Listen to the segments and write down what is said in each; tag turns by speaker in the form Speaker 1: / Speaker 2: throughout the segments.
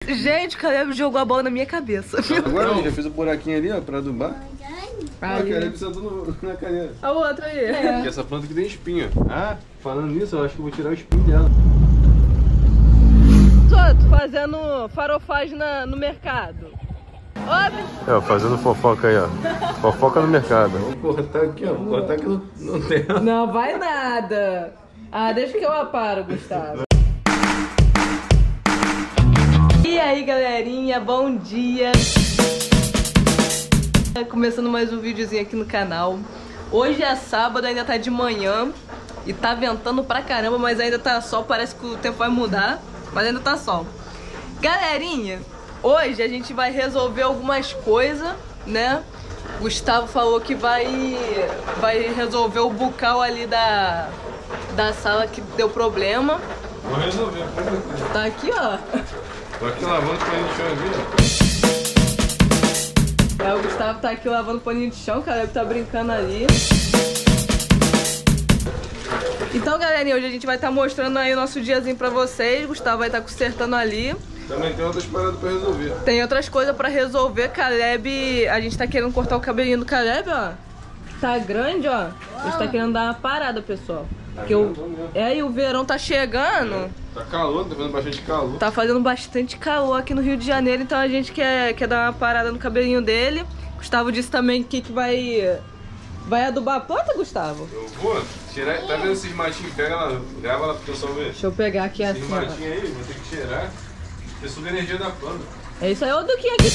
Speaker 1: Gente, o Caleb jogou a bola na minha cabeça.
Speaker 2: Agora eu já fiz o buraquinho ali, ó, pra adubar.
Speaker 1: Aí.
Speaker 2: O Caleb sentou na cadeira.
Speaker 1: A outra aí.
Speaker 2: E essa planta aqui tem espinho. Ah, falando nisso, eu acho que eu vou tirar o espinho dela.
Speaker 1: Tô fazendo farofagem no mercado.
Speaker 2: É, fazendo fofoca aí, ó. Fofoca no mercado. Vou cortar aqui, ó. Vou cortar aqui no terra.
Speaker 1: Não vai nada. Ah, deixa que eu aparo, Gustavo. E aí, galerinha, bom dia. Começando mais um videozinho aqui no canal. Hoje é sábado, ainda tá de manhã. E tá ventando pra caramba, mas ainda tá sol. Parece que o tempo vai mudar, mas ainda tá sol. Galerinha, hoje a gente vai resolver algumas coisas, né? Gustavo falou que vai resolver o bucal ali da sala que deu problema.
Speaker 2: Vou resolver.
Speaker 1: Tá aqui, ó.
Speaker 2: Tô aqui lavando o paninho de chão aqui, ó.
Speaker 1: O Gustavo tá aqui lavando o paninho de chão, cara, ele tá brincando ali. Então, galerinha, hoje a gente vai estar mostrando aí o nosso diazinho pra vocês. Gustavo vai estar consertando ali. Também tem outras paradas pra resolver. Tem outras coisas pra resolver. Caleb, a gente tá querendo cortar o cabelinho do Caleb, ó. Tá grande, ó. A gente tá querendo dar uma parada, pessoal. Porque e o verão tá chegando.
Speaker 2: Tá calor, tá fazendo bastante calor.
Speaker 1: Tá fazendo bastante calor aqui no Rio de Janeiro, então a gente quer dar uma parada no cabelinho dele. Gustavo disse também que vai adubar a planta, Gustavo?
Speaker 2: Eu vou tirar, tá vendo esses matinhos? Pega lá, grava lá pro pessoal ver.
Speaker 1: Deixa eu pegar aqui assim.
Speaker 2: Esses matinhos aí, vou ter que tirar. Porque suga a energia da planta.
Speaker 1: É isso aí, olha o Duquinho aqui.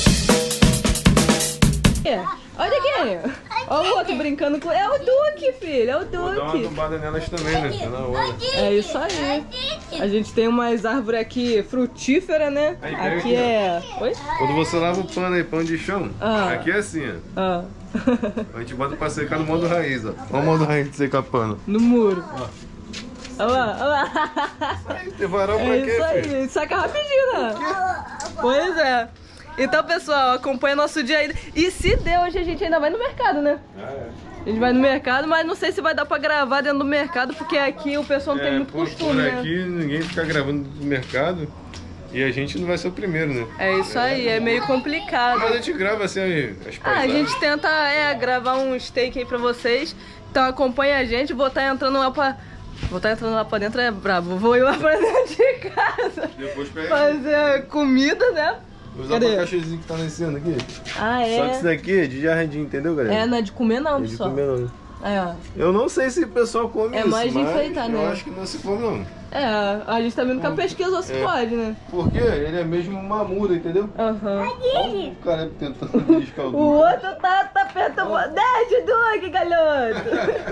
Speaker 1: Olha aqui. Olha o outro brincando com... É o Duque, filho, é o Duque.
Speaker 2: Vou dar uma adubada nelas também, né? Tá na hora.
Speaker 1: É isso aí. A gente tem umas árvores aqui frutíferas, né?
Speaker 2: Aí,
Speaker 1: aqui é... Oi?
Speaker 2: Quando você lava o pano aí, pano de chão, aqui é assim, ó.
Speaker 1: Ah.
Speaker 2: A gente bota pra secar no modo raiz, ó. Olha o modo raiz de secar pano.
Speaker 1: No muro. Olha lá, olha lá.
Speaker 2: Tem varal pra quê,
Speaker 1: isso aí,
Speaker 2: filho?
Speaker 1: saca rapidinho, né? Pois é. Então, pessoal, acompanha nosso dia aí. E se der, hoje a gente ainda vai no mercado, né? A gente vai no mercado, mas não sei se vai dar pra gravar dentro do mercado, porque aqui o pessoal não tem muito costume,
Speaker 2: por aqui,
Speaker 1: né?
Speaker 2: ninguém fica gravando no mercado. E a gente não vai ser o primeiro, né?
Speaker 1: É isso aí, é meio complicado.
Speaker 2: Mas a gente grava assim as
Speaker 1: a gente tenta gravar um steak aí pra vocês. Então acompanha a gente, vou estar entrando lá pra... Vou estar entrando lá pra dentro, é brabo. Vou ir lá pra dentro de casa.
Speaker 2: Depois pega
Speaker 1: fazer comida, né?
Speaker 2: Os abacaxizinhos que tá nascendo aqui.
Speaker 1: Ah, é?
Speaker 2: Só que isso daqui é de jardim, entendeu, galera?
Speaker 1: É, não é de comer não,
Speaker 2: pessoal.
Speaker 1: É de comer não. É.
Speaker 2: Eu não sei se o pessoal come isso,
Speaker 1: mais de enfeitar, né?
Speaker 2: Eu acho que não se come, não.
Speaker 1: É, a gente também nunca pesquisou se pode, né?
Speaker 2: Porque ele é mesmo uma muda, entendeu?
Speaker 1: Aham.
Speaker 2: Olha o cara tentando beliscar o Duque.
Speaker 1: O outro tá perturbando. Desce, Duque, galhoto!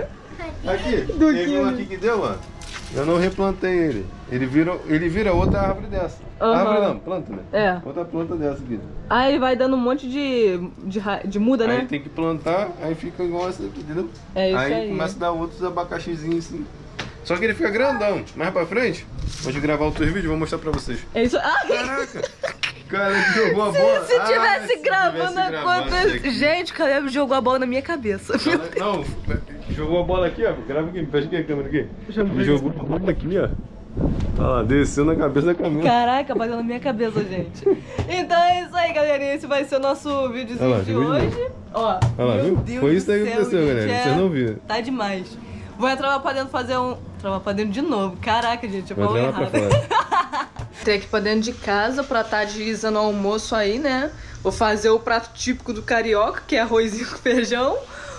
Speaker 2: Aqui, teve um aqui que deu, ó. Eu não replantei ele. Ele vira outra árvore dessa. Árvore não, planta, né?
Speaker 1: É.
Speaker 2: Outra planta dessa aqui.
Speaker 1: Aí ele vai dando um monte de muda, né?
Speaker 2: Aí tem que plantar, aí fica igual essa aqui, entendeu?
Speaker 1: É isso aí.
Speaker 2: Aí começa a dar outros abacaxizinhos assim. Só que ele fica grandão. Mais pra frente, vou gravar outros vídeos e vou mostrar pra vocês.
Speaker 1: É isso.
Speaker 2: Caraca! Cara, ele jogou a bola.
Speaker 1: Se tivesse gravando a conta... Gente, o Caleb jogou a bola na minha cabeça.
Speaker 2: Não, jogou a bola aqui, ó. Grava aqui, fecha aqui a câmera aqui. Jogou a bola aqui, ó. Olha lá, desceu na cabeça da Camila.
Speaker 1: Caraca, bateu na minha cabeça, gente. Então é isso aí, galerinha. Esse vai ser o nosso videozinho de hoje. Ó,
Speaker 2: olha lá, viu?
Speaker 1: Deus
Speaker 2: Foi isso
Speaker 1: do
Speaker 2: aí que
Speaker 1: céu,
Speaker 2: aconteceu,
Speaker 1: gente,
Speaker 2: galera. Vocês não viram.
Speaker 1: Tá demais. Vou entrar lá pra dentro fazer um... Entrar lá pra dentro de novo. Caraca, gente, eu falo errado. Entrei aqui pra dentro de casa pra estar agilizando o almoço aí, né? Vou fazer o prato típico do carioca, que é arrozinho com feijão.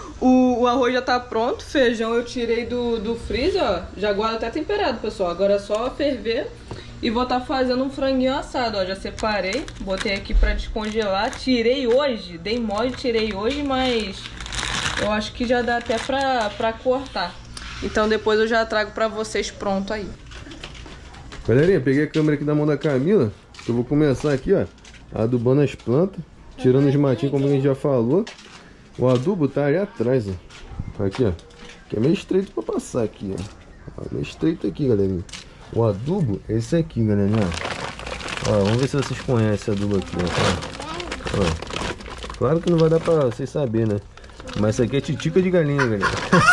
Speaker 1: O arroz já tá pronto, feijão eu tirei do freezer, ó. Já guardo até temperado, pessoal. Agora é só ferver. E vou estar fazendo um franguinho assado, ó. Já separei, botei aqui pra descongelar. Tirei hoje, dei mole, tirei hoje, mas eu acho que já dá até pra cortar. Então depois eu já trago pra vocês pronto aí.
Speaker 2: Galerinha, peguei a câmera aqui da mão da Camila. Eu vou começar aqui, ó, adubando as plantas, tirando os matinhos, como a gente já falou. O adubo tá ali atrás, ó. Aqui, ó. Que é meio estreito pra passar aqui, ó. Meio estreito aqui, galerinha. O adubo é esse aqui, galerinha. Ó, vamos ver se vocês conhecem esse adubo aqui, ó. Ó. Claro que não vai dar pra vocês saberem, né? Mas isso aqui é titica de galinha, galera.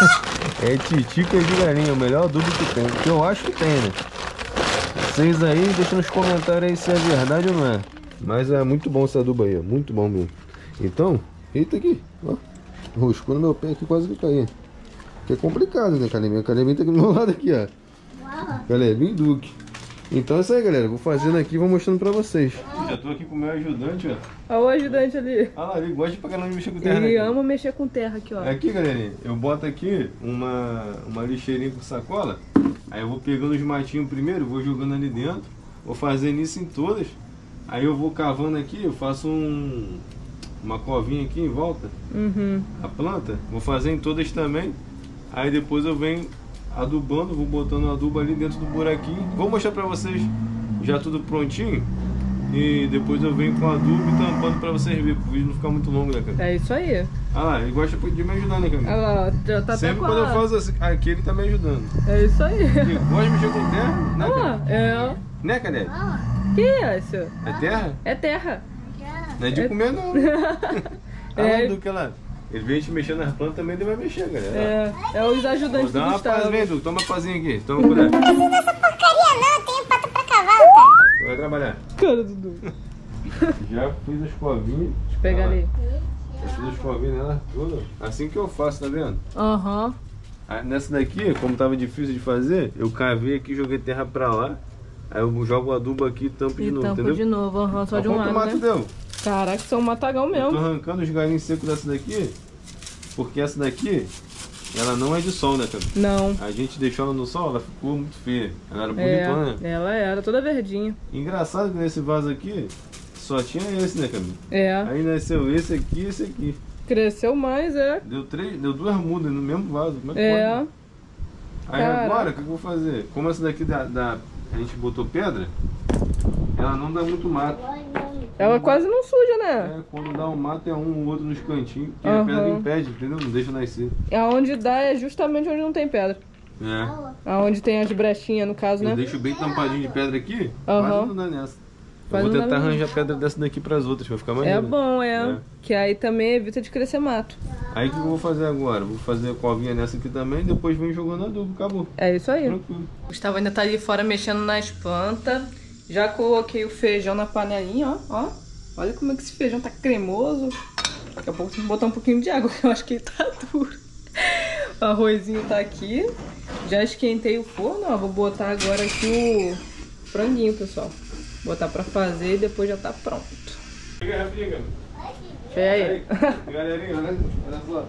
Speaker 2: É titica de galinha, o melhor adubo que tem. Que eu acho que tem, né? Vocês aí, deixa nos comentários aí se é verdade ou não é. Mas é muito bom esse adubo aí, ó. Muito bom mesmo. Então, eita aqui, ó. Roscou no meu pé aqui, quase que caí. Que é complicado, né, Calebinho? O Calebinho tá aqui do meu lado aqui, ó. Calebinho Duque. Então é isso aí, galera. Vou fazendo aqui e vou mostrando pra vocês. Já tô aqui com o meu ajudante, ó.
Speaker 1: Olha o ajudante ali.
Speaker 2: Ah lá, ele gosta pra caramba de mexer com terra.
Speaker 1: Ele
Speaker 2: né,
Speaker 1: ama mexer com terra aqui, ó.
Speaker 2: Aqui, galerinha, eu boto aqui uma lixeirinha com sacola. Aí eu vou pegando os matinhos primeiro, vou jogando ali dentro. Vou fazendo isso em todas. Aí eu vou cavando aqui, eu faço uma covinha aqui em volta. A planta. Vou fazer em todas também. Aí depois eu venho adubando, vou botando o adubo ali dentro do buraquinho. Vou mostrar pra vocês já tudo prontinho. E depois eu venho com o adubo e tampando pra vocês verem, pro vídeo não ficar muito longo, né, cara?
Speaker 1: É isso aí.
Speaker 2: Ah lá, ele gosta de me ajudar, né, Camila?
Speaker 1: Olha lá, já tá
Speaker 2: sempre quando eu faço assim, aqui ele tá me ajudando.
Speaker 1: É isso aí.
Speaker 2: Ele gosta de mexer com terra, né,
Speaker 1: Olha
Speaker 2: cara?
Speaker 1: lá, é.
Speaker 2: Né, Canete?
Speaker 1: Que é isso?
Speaker 2: É terra?
Speaker 1: É terra.
Speaker 2: Não é de comer, não.
Speaker 1: É.
Speaker 2: Do que lá. Ele vem te mexer nas plantas, também ele vai mexer, galera.
Speaker 1: É os ajudantes do
Speaker 2: Dá uma
Speaker 1: Gustavo.
Speaker 2: paz, vem, Du. Toma uma pazinha aqui. Toma colher.
Speaker 3: Não tem essa porcaria não, tem pata pra cavalo, tá?
Speaker 2: Vai trabalhar.
Speaker 1: Cara, Dudu.
Speaker 2: Já fiz as covinhas.
Speaker 1: Deixa eu pegar ali.
Speaker 2: Já fiz as covinhas nela toda. Assim que eu faço, tá vendo?
Speaker 1: Aham.
Speaker 2: Aí, nessa daqui, como tava difícil de fazer, eu cavei aqui, joguei terra pra lá. Aí eu jogo o adubo aqui e tampo de
Speaker 1: E
Speaker 2: novo,
Speaker 1: tampa
Speaker 2: entendeu?
Speaker 1: de novo, aham, só
Speaker 2: Olha
Speaker 1: de um
Speaker 2: quanto
Speaker 1: lado,
Speaker 2: mato
Speaker 1: né?
Speaker 2: deu.
Speaker 1: Caraca, são um matagão
Speaker 2: Eu
Speaker 1: mesmo.
Speaker 2: tô arrancando os galinhos secos dessa daqui, porque essa daqui, ela não é de sol, né, cara?
Speaker 1: Não.
Speaker 2: A gente deixou ela no sol, ela ficou muito feia. Ela era
Speaker 1: É,
Speaker 2: bonitona, né?
Speaker 1: ela era toda verdinha.
Speaker 2: Engraçado que nesse vaso aqui, só tinha esse, né, Camila?
Speaker 1: É.
Speaker 2: Aí nasceu esse aqui e esse aqui.
Speaker 1: Cresceu mais, é.
Speaker 2: Deu duas mudas no mesmo vaso. Como é que
Speaker 1: É.
Speaker 2: pode? Aí
Speaker 1: Caraca.
Speaker 2: agora, o que eu vou fazer? Como essa daqui a gente botou pedra, ela não dá muito mato.
Speaker 1: Ela quase não suja, né?
Speaker 2: É, quando dá um mato é um ou outro nos cantinhos, que a
Speaker 1: Aham.
Speaker 2: pedra impede, entendeu? Não deixa nascer.
Speaker 1: Aonde dá é justamente onde não tem pedra.
Speaker 2: É.
Speaker 1: Aonde tem as brechinhas, no caso,
Speaker 2: Eu
Speaker 1: né?
Speaker 2: deixo bem tampadinho de pedra aqui,
Speaker 1: Aham.
Speaker 2: quase não dá nessa. Eu
Speaker 1: Quase
Speaker 2: vou
Speaker 1: não dá
Speaker 2: tentar
Speaker 1: mesmo.
Speaker 2: arranjar pedra dessa daqui pras outras, vai ficar
Speaker 1: É
Speaker 2: maneiro.
Speaker 1: bom, é.
Speaker 2: É.
Speaker 1: Que aí também evita de crescer mato.
Speaker 2: Aí o que eu vou fazer agora? Vou fazer a covinha nessa aqui também, depois venho jogando adubo, acabou.
Speaker 1: É isso aí.
Speaker 2: Tranquilo.
Speaker 1: O Gustavo ainda tá ali fora mexendo nas plantas. Já coloquei o feijão na panelinha, ó. Olha como é que esse feijão tá cremoso. Daqui a pouco tem que botar um pouquinho de água, que eu acho que ele tá duro. O arrozinho tá aqui. Já esquentei o forno, ó. Vou botar agora aqui o franguinho, pessoal. Botar pra fazer e depois já tá pronto.
Speaker 2: Chega rapidinho, cara.
Speaker 1: Chega aí.
Speaker 2: Galerinha, olha só.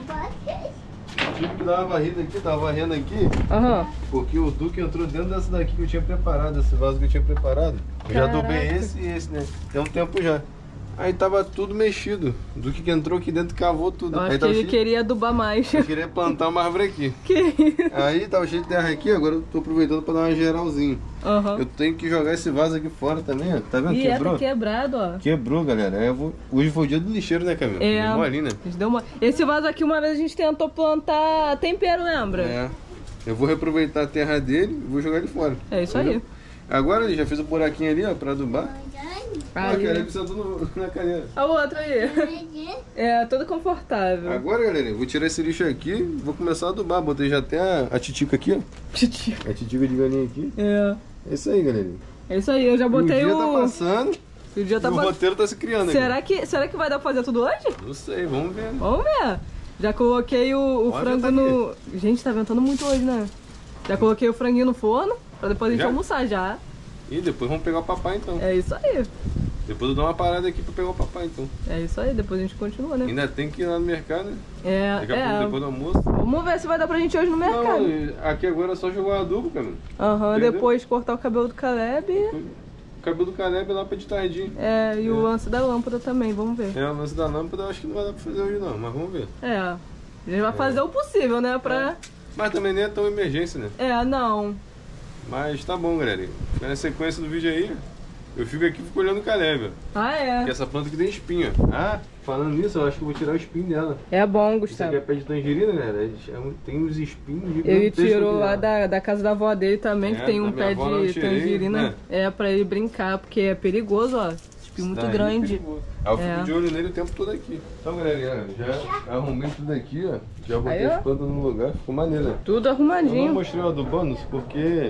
Speaker 2: Tive que dar uma varrida aqui, tava varrendo aqui,
Speaker 1: Aham.
Speaker 2: porque o Duque entrou dentro dessa daqui que eu tinha preparado, esse vaso que eu tinha preparado. Eu já adubei
Speaker 1: Caraca.
Speaker 2: esse e esse, né? Tem um tempo já. Aí tava tudo mexido. O Duque que entrou aqui dentro cavou tudo.
Speaker 1: Eu
Speaker 2: Aí
Speaker 1: acho que
Speaker 2: tava
Speaker 1: ele
Speaker 2: cheio...
Speaker 1: queria adubar mais.
Speaker 2: Eu queria plantar uma árvore aqui.
Speaker 1: Que isso?
Speaker 2: Aí tava cheio de terra aqui, agora eu tô aproveitando pra dar uma geralzinha.
Speaker 1: Aham.
Speaker 2: Eu tenho que jogar esse vaso aqui fora também, ó. Tá vendo?
Speaker 1: E é,
Speaker 2: Quebrou?
Speaker 1: tá quebrado, ó.
Speaker 2: Quebrou, galera. Aí hoje foi o dia do lixeiro, né, Camila?
Speaker 1: É.
Speaker 2: Deu ali, né?
Speaker 1: A gente deu uma... Esse vaso aqui, uma vez a gente tentou plantar tempero, lembra?
Speaker 2: É. Eu vou reaproveitar a terra dele e vou jogar ele fora.
Speaker 1: É isso aí.
Speaker 2: Entendeu? Agora ele já fez um buraquinho ali, ó, pra adubar. Ah,
Speaker 1: Ali,
Speaker 2: cara,
Speaker 1: né?
Speaker 2: ele sentou na cadeira.
Speaker 1: A outra aí. É, toda confortável.
Speaker 2: Agora, galera, eu vou tirar esse lixo aqui e vou começar a adubar. Botei já até a titica aqui, ó.
Speaker 1: Titi.
Speaker 2: A titica de galinha aqui.
Speaker 1: É.
Speaker 2: É isso aí, galerinha.
Speaker 1: É isso aí, eu já botei
Speaker 2: o dia
Speaker 1: o...
Speaker 2: tá passando
Speaker 1: O dia tá
Speaker 2: e o
Speaker 1: passando.
Speaker 2: roteiro tá se criando
Speaker 1: Será
Speaker 2: aqui.
Speaker 1: será que vai dar pra fazer tudo hoje?
Speaker 2: Não sei, vamos ver.
Speaker 1: Vamos ver. Já coloquei o
Speaker 2: Pode
Speaker 1: frango
Speaker 2: botar
Speaker 1: no... Gente, tá ventando muito hoje, né? Já coloquei o franguinho no forno, pra depois a gente
Speaker 2: Já?
Speaker 1: almoçar já.
Speaker 2: E depois vamos pegar o papai, então.
Speaker 1: É isso aí.
Speaker 2: Depois eu dou uma parada aqui pra pegar o papai, então.
Speaker 1: É isso aí, depois a gente continua, né?
Speaker 2: Ainda tem que ir lá no mercado, né?
Speaker 1: É,
Speaker 2: Daqui a pouco, depois do almoço.
Speaker 1: Vamos ver se vai dar pra gente hoje no mercado.
Speaker 2: Não, aqui agora é só jogar adubo, cara.
Speaker 1: Aham,
Speaker 2: Entendeu?
Speaker 1: depois cortar o cabelo do Caleb.
Speaker 2: O cabelo do Caleb lá pra de tardinho.
Speaker 1: É, e o lance da lâmpada também, vamos ver.
Speaker 2: É, o lance da lâmpada eu acho que não vai dar pra fazer hoje não, mas vamos ver.
Speaker 1: É, a gente vai fazer o possível, né, pra...
Speaker 2: Mas também nem é tão emergência, né?
Speaker 1: É, não.
Speaker 2: Mas tá bom, galera. Fica na sequência do vídeo aí. Eu fico aqui e fico olhando o Caleb, ó.
Speaker 1: Ah, é.
Speaker 2: Porque essa planta aqui tem espinho, ó. Ah, falando nisso, eu acho que eu vou tirar o espinho dela.
Speaker 1: É bom,
Speaker 2: Isso aqui
Speaker 1: Gustavo.
Speaker 2: é pé de tangerina, galera. Tem uns espinhos
Speaker 1: Ele
Speaker 2: gigantescos
Speaker 1: tirou
Speaker 2: aqui
Speaker 1: lá
Speaker 2: nela.
Speaker 1: da casa da avó dele também,
Speaker 2: É,
Speaker 1: que tem um
Speaker 2: da minha
Speaker 1: pé
Speaker 2: avó eu
Speaker 1: de
Speaker 2: tirei,
Speaker 1: tangerina.
Speaker 2: né?
Speaker 1: É, pra ele brincar, porque é perigoso, ó. Espinho muito
Speaker 2: Daí,
Speaker 1: grande.
Speaker 2: perigoso. Aí eu fico
Speaker 1: É.
Speaker 2: de olho nele o tempo todo aqui. Então, galerinha, já arrumei tudo aqui, ó. Já botei
Speaker 1: Aí, ó.
Speaker 2: as plantas no lugar, ficou maneiro, né?
Speaker 1: Tudo
Speaker 2: Eu não
Speaker 1: arrumadinho.
Speaker 2: mostrei o adubando porque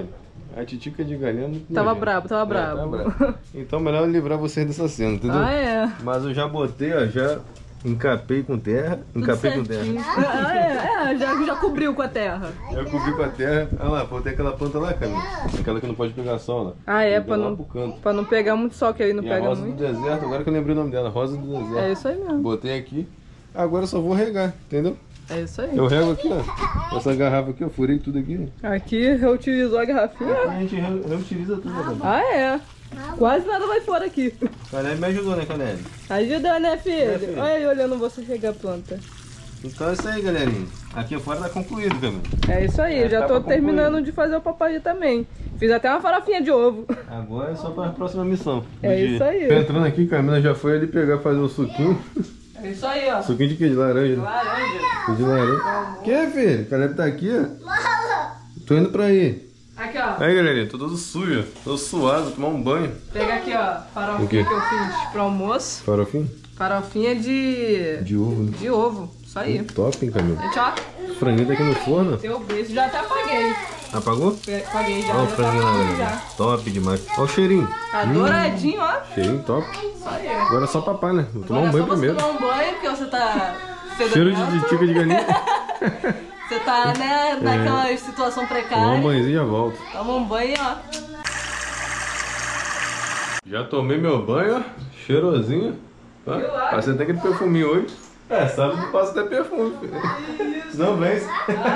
Speaker 2: A titica de galinha é muito
Speaker 1: Tava
Speaker 2: nojenta.
Speaker 1: brabo, tava brabo.
Speaker 2: Tava brabo. Então melhor livrar vocês dessa cena, entendeu?
Speaker 1: Ah, é.
Speaker 2: Mas eu já botei, ó, já encapei com terra. Encapei com terra.
Speaker 1: Já cobriu com a terra.
Speaker 2: Já cobri com a terra. Olha lá, botei aquela planta lá, Camila. Aquela que não pode pegar sol, né?
Speaker 1: Ah, é,
Speaker 2: Joguei lá pro canto.
Speaker 1: pra não pegar muito sol, que aí não
Speaker 2: E
Speaker 1: pega
Speaker 2: a rosa
Speaker 1: muito.
Speaker 2: do deserto, agora que eu lembrei o nome dela, rosa do deserto.
Speaker 1: É isso aí mesmo.
Speaker 2: Botei aqui. Agora eu só vou regar, entendeu?
Speaker 1: É isso aí.
Speaker 2: Eu rego aqui, ó. Essa garrafa aqui, eu furei tudo aqui.
Speaker 1: Aqui reutilizou a garrafinha.
Speaker 2: A gente reutiliza tudo, né?
Speaker 1: Ah, é. Quase nada vai fora aqui.
Speaker 2: Caleb me ajudou, né, Caleb?
Speaker 1: Ajuda, né, filho?
Speaker 2: É, filho.
Speaker 1: Olha aí olhando você regar a planta.
Speaker 2: Então é isso aí, galerinha. Aqui fora tá concluído, Camila.
Speaker 1: É isso aí, eu já
Speaker 2: tá
Speaker 1: tô
Speaker 2: pra
Speaker 1: terminando
Speaker 2: concluir.
Speaker 1: de fazer o papai também. Fiz até uma farofinha de ovo.
Speaker 2: Agora é só para a próxima missão. do
Speaker 1: É
Speaker 2: dia.
Speaker 1: isso aí.
Speaker 2: Entrando aqui, Camila já foi ali pegar, fazer o suquinho.
Speaker 1: É isso aí, ó.
Speaker 2: Suquinho de quê? De laranja, né?
Speaker 1: Laranja.
Speaker 2: De laranja. Que, filho? O Caleb tá aqui, ó. Tô indo pra aí.
Speaker 1: Aqui, ó.
Speaker 2: Aí, galerinha, tô todo sujo. Tô suado, vou tomar um banho.
Speaker 1: Pega aqui, ó.
Speaker 2: O quê?
Speaker 1: Farofinha que eu fiz pro almoço.
Speaker 2: Farofinho?
Speaker 1: Farofinha de
Speaker 2: De ovo, né?
Speaker 1: de ovo. Isso aí.
Speaker 2: Top, hein, Camila?
Speaker 1: Gente, ó.
Speaker 2: Franguinho tá aqui no forno.
Speaker 1: Tem o beijo, já até apaguei.
Speaker 2: Apagou?
Speaker 1: Apaguei já.
Speaker 2: Olha o
Speaker 1: já
Speaker 2: franguinho lá,
Speaker 1: tá
Speaker 2: galera.
Speaker 1: já.
Speaker 2: Top demais. Olha o cheirinho.
Speaker 1: Tá douradinho, ó.
Speaker 2: Cheirinho top.
Speaker 1: Isso aí.
Speaker 2: Agora é só papar, né? Vou tomar um
Speaker 1: Agora é
Speaker 2: banho
Speaker 1: só você
Speaker 2: primeiro.
Speaker 1: tomar um banho, porque você tá...
Speaker 2: Cheiro de tica de galinha.
Speaker 1: Você tá, né, naquela situação
Speaker 2: Tomar um
Speaker 1: precária.
Speaker 2: banhozinho e já volto.
Speaker 1: Toma um banho, ó.
Speaker 2: Já tomei meu banho, ó. Cheirosinho. Ó.
Speaker 1: Viu lá?
Speaker 2: Passei até aquele perfuminho hoje. É, sábado eu passo até perfume, filho. Não vence.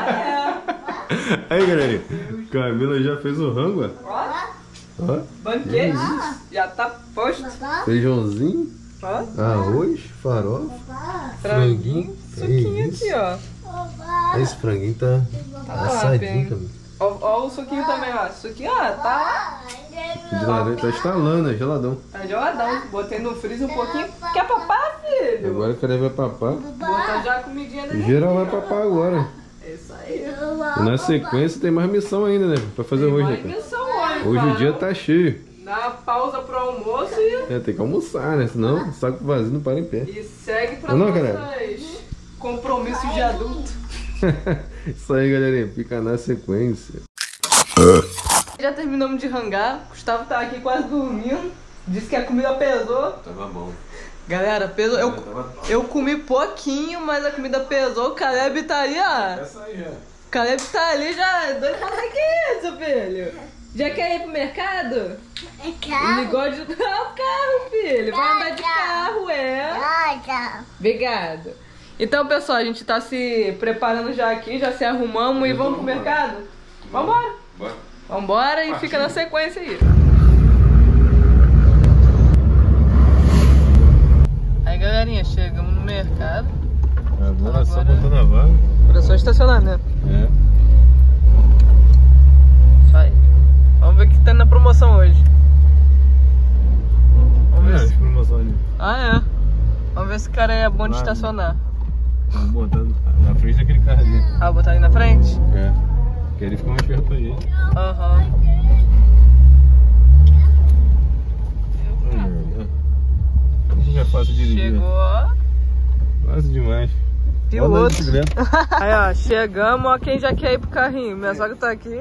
Speaker 2: Aí, galerinha. Camila já fez o rango, ó.
Speaker 1: Ó,
Speaker 2: Ó.
Speaker 1: banquete. Já tá posto.
Speaker 2: Feijãozinho,
Speaker 1: Ó,
Speaker 2: arroz, farofa, franguinho.
Speaker 1: suquinho
Speaker 2: isso.
Speaker 1: aqui, ó.
Speaker 2: Esse franguinho tá
Speaker 1: top,
Speaker 2: assadinho,
Speaker 1: hein?
Speaker 2: Camila.
Speaker 1: Ó o suquinho também, ó. Suquinho, ó, tá
Speaker 2: De laranja, tá estalando, é geladão.
Speaker 1: geladão. Botei no freezer um pouquinho. Quer papar, filho?
Speaker 2: Agora o cara vai papar.
Speaker 1: Botar já a comidinha dele.
Speaker 2: Geral vai papar agora.
Speaker 1: É isso aí.
Speaker 2: E na sequência tem mais missão ainda, né? Pra fazer hoje, né,
Speaker 1: Mais
Speaker 2: cara?
Speaker 1: missão hoje.
Speaker 2: Hoje o
Speaker 1: cara.
Speaker 2: dia tá cheio.
Speaker 1: Dá uma pausa pro almoço e...
Speaker 2: É, tem que almoçar, né? Senão o saco vazio não para em pé.
Speaker 1: E segue pra
Speaker 2: Não,
Speaker 1: nossos compromissos de adulto.
Speaker 2: Isso aí, galerinha. Fica na sequência.
Speaker 1: Já terminamos de rangar. Gustavo tá aqui quase dormindo. Disse que a comida pesou.
Speaker 2: Tava bom.
Speaker 1: Galera, pesou. Eu comi pouquinho, mas a comida pesou. O Caleb tá ali, ó.
Speaker 2: Essa aí já.
Speaker 1: O Caleb tá ali já. Doido pra que é isso, filho? Já quer ir pro mercado?
Speaker 3: É
Speaker 1: Ele
Speaker 3: carro.
Speaker 1: gosta de... Ah, o carro, filho. Vai andar de carro, é.
Speaker 3: Olha.
Speaker 1: Obrigado. Então, pessoal, a gente tá se preparando já aqui, já se arrumamos e vamos pro mercado? Vambora.
Speaker 2: Bora.
Speaker 1: Vambora e fica na sequência aí. Aí, galerinha, chegamos no mercado.
Speaker 2: Agora só botando a vaga.
Speaker 1: Agora é só estacionar, né?
Speaker 2: É.
Speaker 1: Isso aí. Vamos ver o que tá na promoção hoje. Vamos ver se...
Speaker 2: promoção ali.
Speaker 1: Ah, é. Vamos ver se o cara é bom de
Speaker 2: Vai.
Speaker 1: estacionar.
Speaker 2: Vamos botar na frente daquele carro ali.
Speaker 1: Ah, vou botar ali na frente?
Speaker 2: É. Que ele fica mais perto pra gente.
Speaker 1: Aham.
Speaker 2: Como é fácil dirigir.
Speaker 1: Chegou, ó.
Speaker 2: Fácil demais.
Speaker 1: Piloto.
Speaker 2: Roda de bicicleta.
Speaker 1: Aí, ó, chegamos, ó, quem já quer ir pro carrinho. Minha sogra tá aqui.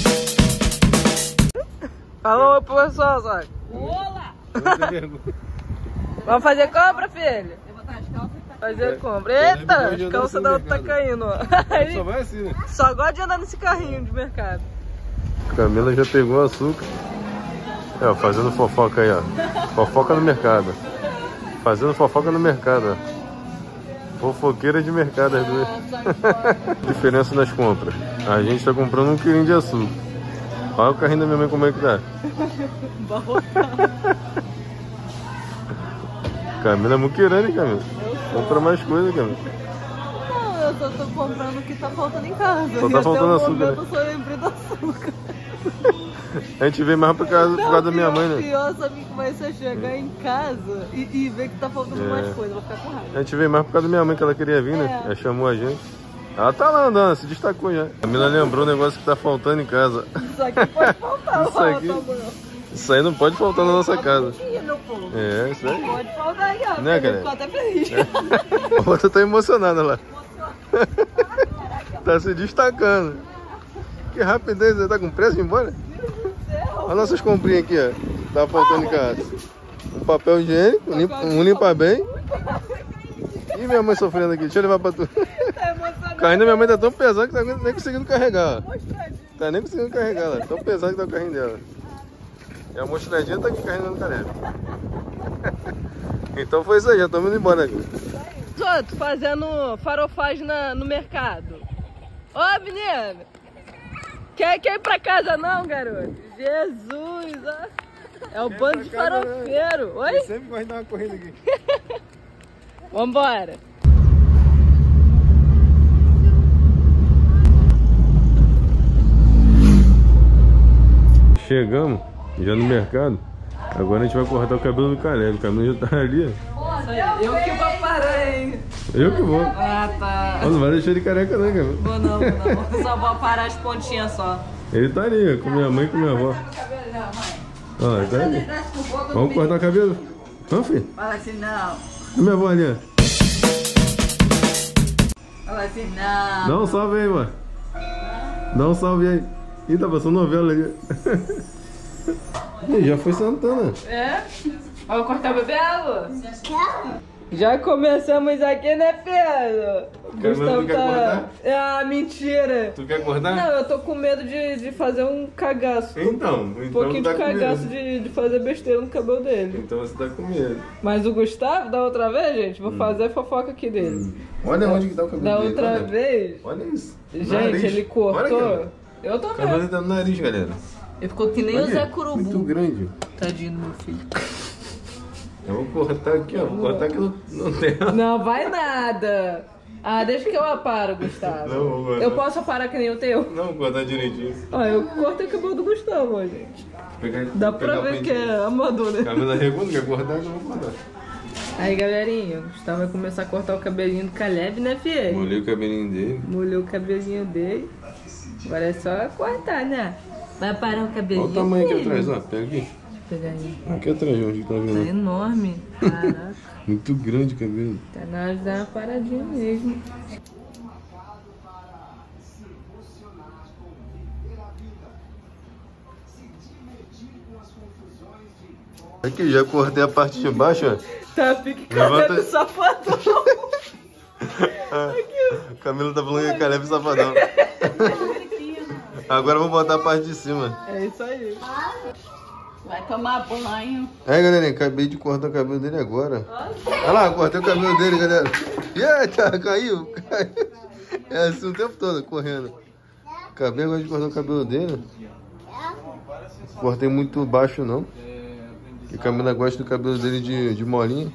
Speaker 1: Falou pro pessoal, sogra. Olá! Vamos fazer compra, filho? Fazer compra. Eita, as calças da outra tá caindo, ó. Aí,
Speaker 2: Só vai assim, né?
Speaker 1: só gosta de andar nesse carrinho de mercado.
Speaker 2: Camila já pegou o açúcar. É, ó, fazendo fofoca aí, ó. Fofoca no mercado. Fazendo fofoca no mercado, ó. Fofoqueira de mercado, as duas. Diferença nas compras. A gente tá comprando 1 quilinho de açúcar. Olha o carrinho da minha mãe como é que tá. Camila é muqueirana, hein, Camila? Compra mais coisa, Camila.
Speaker 1: Não, eu só tô comprando o que tá faltando em casa.
Speaker 2: Só tá faltando açúcar, né?
Speaker 1: Eu só lembrei do açúcar.
Speaker 2: A gente veio mais por causa da minha mãe, né?
Speaker 1: Pior, sabe que vai ser chegar em casa e ver que tá faltando mais coisa, vou ficar com raiva.
Speaker 2: A gente veio mais por causa da minha mãe, que ela queria vir, né?
Speaker 1: É.
Speaker 2: Ela chamou a gente. Ela tá lá andando, se destacou já. A Camila lembrou o negócio que tá faltando em casa.
Speaker 1: Isso aqui pode faltar,
Speaker 2: Isso aqui- Isso aí não pode faltar na nossa casa. É, isso aí.
Speaker 1: Pode faltar aí, ó.
Speaker 2: Né,
Speaker 1: Eu
Speaker 2: cara?
Speaker 1: fico até feliz.
Speaker 2: A outra tá emocionada lá. Tá se destacando. Que rapidez, você tá com pressa de ir embora? Olha nossas comprinhas aqui, ó. Tá faltando em casa. Um papel higiênico, um limpa bem. E minha mãe sofrendo aqui. Deixa eu levar pra tu. O carrinho da minha mãe tá tão pesado que tá nem conseguindo carregar. Tá nem conseguindo carregar lá. Tão pesado que tá o carrinho dela. E a mostradinha tá aqui carregando o Caleb. Então foi isso aí, já estamos indo embora aqui.
Speaker 1: Tô fazendo farofagem no mercado. Ô, menino! Quer ir pra casa não, garoto? Jesus, ó. É o bando de farofeiro. Oi?
Speaker 2: Eu sempre gosto de dar uma corrida aqui.
Speaker 1: Vambora.
Speaker 2: Chegamos, já no mercado. Agora a gente vai cortar o cabelo do Caleb. O cabelo já tá ali.
Speaker 1: Eu que vou parar, hein?
Speaker 2: Eu que vou.
Speaker 1: Ah, tá.
Speaker 2: Não vai deixar ele careca não, cara.
Speaker 1: Vou não. Só vou parar as pontinhas só.
Speaker 2: Ele tá ali, com minha mãe e com minha avó. Ó, ele tá ali. Vamos cortar o cabelo? Vamos, filho?
Speaker 1: Fala assim, não.
Speaker 2: E minha avó ali, ó.
Speaker 1: Fala assim, não.
Speaker 2: Dá um salve aí, mano. Dá um salve aí. Ih, tá passando novela ali. Ih, já foi Santana.
Speaker 1: É? Vamos cortar o bebê, Lu? Já começamos aqui, né, Pedro?
Speaker 2: Gustavo quer cortar?
Speaker 1: Ah, mentira.
Speaker 2: Tu quer cortar?
Speaker 1: Não, eu tô com medo de fazer um cagaço.
Speaker 2: Então
Speaker 1: Um pouquinho
Speaker 2: tá
Speaker 1: de
Speaker 2: com
Speaker 1: cagaço
Speaker 2: medo.
Speaker 1: de fazer besteira no cabelo dele.
Speaker 2: Então você tá com medo.
Speaker 1: Mas o Gustavo, da outra vez, gente, vou fazer a fofoca aqui dele.
Speaker 2: Olha onde que tá o cabelo
Speaker 1: Da
Speaker 2: dele.
Speaker 1: outra
Speaker 2: olha.
Speaker 1: vez,
Speaker 2: Olha isso.
Speaker 1: gente,
Speaker 2: Nariz.
Speaker 1: ele cortou.
Speaker 2: Olha aqui,
Speaker 1: Eu
Speaker 2: ó. O
Speaker 1: também.
Speaker 2: cabelo tá no nariz, galera.
Speaker 1: Ele ficou que nem o
Speaker 2: Olha,
Speaker 1: Zé Curubu.
Speaker 2: muito grande.
Speaker 1: Tadinho do meu filho.
Speaker 2: Eu vou cortar aqui, ó. Vou cortar aqui no terra.
Speaker 1: Não vai nada. Ah, deixa que eu aparo, Gustavo.
Speaker 2: Não, vou cortar.
Speaker 1: Eu posso aparar que nem o teu?
Speaker 2: Não, vou cortar direitinho.
Speaker 1: Ó, eu cortei o cabelo do Gustavo, ó, gente. Dá pra ver que é amador, né?
Speaker 2: Camila Regundo quer cortar, então vou cortar.
Speaker 1: Aí, galerinha, o Gustavo vai começar a cortar o cabelinho do Caleb, né, filho?
Speaker 2: Molhei o cabelinho dele.
Speaker 1: Molhou o cabelinho dele. Agora é só cortar, né? Vai parar o cabelinho.
Speaker 2: Olha o tamanho aqui
Speaker 1: filho.
Speaker 2: atrás, ó. Pega aqui.
Speaker 1: Deixa eu pegar aí.
Speaker 2: Aqui atrás, onde tá
Speaker 1: Tá
Speaker 2: vendo?
Speaker 1: enorme. Caraca.
Speaker 2: Muito grande o cabelo.
Speaker 1: Tá na hora de dar uma paradinha mesmo.
Speaker 2: Aqui, já cortei a parte de baixo, ó.
Speaker 1: Tá, pique
Speaker 2: Levanta-
Speaker 1: Caleb safadão.
Speaker 2: O Camilo tá falando que é Caleb safadão. Agora eu vou botar a parte de cima.
Speaker 1: É isso aí.
Speaker 4: Vai tomar banho.
Speaker 2: Aí, galerinha, acabei de cortar o cabelo dele agora. Olha lá, cortei o cabelo dele, galera. Eita, caiu. É assim o tempo todo, correndo. Acabei agora de cortar o cabelo dele. Cortei muito baixo, não. Porque a Camila gosta do cabelo dele de molinha.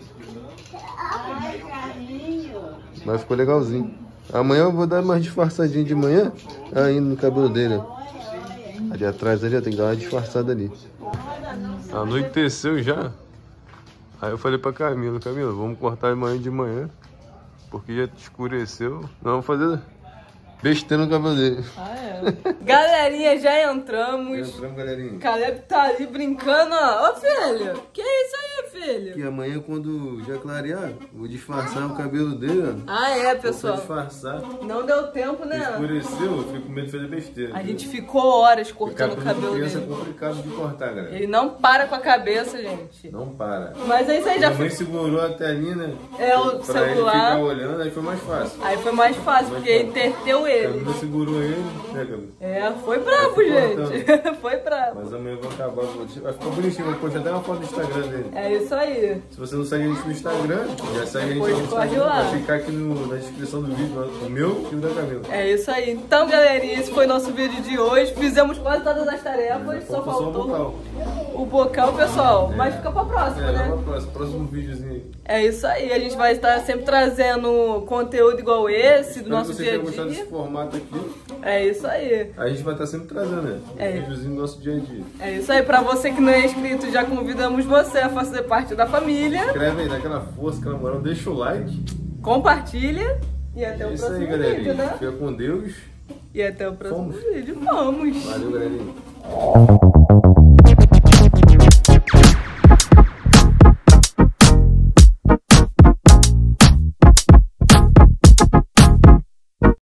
Speaker 2: Mas ficou legalzinho. Amanhã eu vou dar mais disfarçadinha de manhã ainda no cabelo dele. Ó. Ali atrás ali, ó, tem que dar uma disfarçada ali. Anoiteceu já. Aí eu falei pra Camila, vamos cortar amanhã de manhã. Porque já escureceu. Não, vamos fazer besteira no cabelo dele.
Speaker 1: Ah, é. Galerinha, já entramos.
Speaker 2: Entramos, galerinha.
Speaker 1: Caleb tá ali brincando, ó. Ô, filho, que é isso aí, filho?
Speaker 2: Que amanhã, quando já clarear, vou disfarçar o cabelo dele, ó.
Speaker 1: Ah, é,
Speaker 2: Vou
Speaker 1: pessoal.
Speaker 2: disfarçar.
Speaker 1: Não deu tempo, né?
Speaker 2: Escureceu, eu fico com medo de fazer besteira.
Speaker 1: A gente ficou horas cortando o
Speaker 2: de
Speaker 1: cabelo
Speaker 2: criança é
Speaker 1: dele.
Speaker 2: complicado de cortar, galera.
Speaker 1: Ele não para com a cabeça, gente.
Speaker 2: Não para.
Speaker 1: Mas é isso aí, já
Speaker 2: Minha mãe
Speaker 1: foi.
Speaker 2: segurou a telinha, né?
Speaker 1: É, o
Speaker 2: Pra ele
Speaker 1: celular.
Speaker 2: ficar olhando, aí foi mais fácil.
Speaker 1: Aí foi mais fácil, porque entreteu
Speaker 2: A
Speaker 1: ele.
Speaker 2: Camila segurou ele, né, Camila?
Speaker 1: É, foi brabo,
Speaker 2: Vai
Speaker 1: gente. Foi brabo.
Speaker 2: Mas amanhã eu vou acabar. Vai ficar bonitinho, vou postar até uma foto no Instagram dele.
Speaker 1: É isso aí.
Speaker 2: Se você não segue a gente no Instagram, já segue a gente
Speaker 1: Depois
Speaker 2: no
Speaker 1: corre
Speaker 2: Instagram.
Speaker 1: lá.
Speaker 2: Vai ficar aqui na descrição do vídeo, o meu e o da Camila.
Speaker 1: É isso aí. Então, galerinha, esse foi nosso vídeo de hoje. Fizemos quase todas as tarefas, só
Speaker 2: Faltou só o vocal.
Speaker 1: faltou o bocal, pessoal. Mas fica pra próxima,
Speaker 2: É,
Speaker 1: né?
Speaker 2: próximo videozinho aí.
Speaker 1: É isso aí. A gente vai estar sempre trazendo conteúdo igual esse, do
Speaker 2: Espero
Speaker 1: nosso
Speaker 2: que você
Speaker 1: dia
Speaker 2: tenha
Speaker 1: a
Speaker 2: gostado desse
Speaker 1: dia.
Speaker 2: formato aqui.
Speaker 1: É isso aí.
Speaker 2: A gente vai estar sempre trazendo, né?
Speaker 1: É.
Speaker 2: Videozinho do nosso dia a dia.
Speaker 1: É isso aí. Pra você que não é inscrito, já convidamos você a fazer parte da família.
Speaker 2: Inscreve aí, dá aquela força, aquela moral, deixa o like.
Speaker 1: Compartilha. E até o
Speaker 2: É isso
Speaker 1: próximo
Speaker 2: aí, galerinha.
Speaker 1: vídeo, né?
Speaker 2: Fica com Deus.
Speaker 1: E até o próximo
Speaker 2: Fomos.
Speaker 1: vídeo. Vamos!
Speaker 2: Valeu, galerinha.